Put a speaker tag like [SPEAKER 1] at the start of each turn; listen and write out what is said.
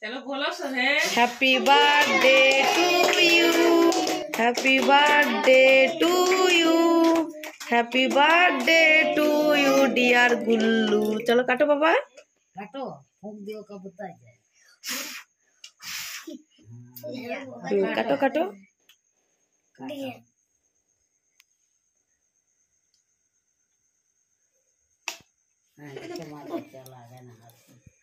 [SPEAKER 1] चलो बोलो सुने।
[SPEAKER 2] Happy birthday to you, happy birthday to you, happy birthday to you dear Gullu. चलो काटो पापा,
[SPEAKER 3] काटो, फूंक दियो कब बताए जाए।
[SPEAKER 2] काटो काटो।
[SPEAKER 3] हाँ, इसके माता चला गया ना हाथ में।